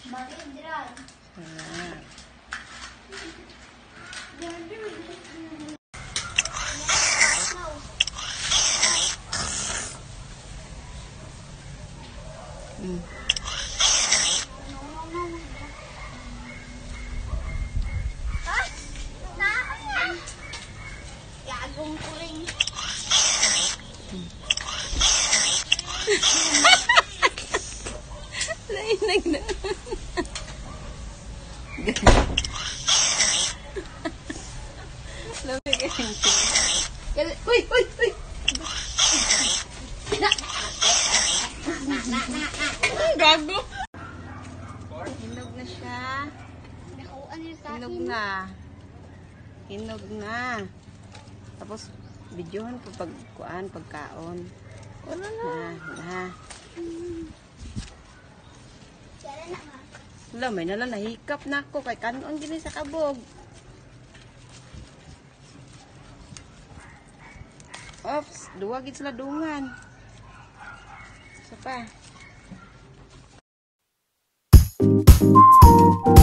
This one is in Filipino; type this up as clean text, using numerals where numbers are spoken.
Lainag na. Lamig ka yung uy! Uy! Uy! Gago! Hinog na siya. Hinog na. Hinog na. Tapos, videohan ko pagkaon. Wala na. Wala, may nalang nahikap na ako. Kay kanon gini sa kabog. Oops, duwagid sila dungan. Isa pa.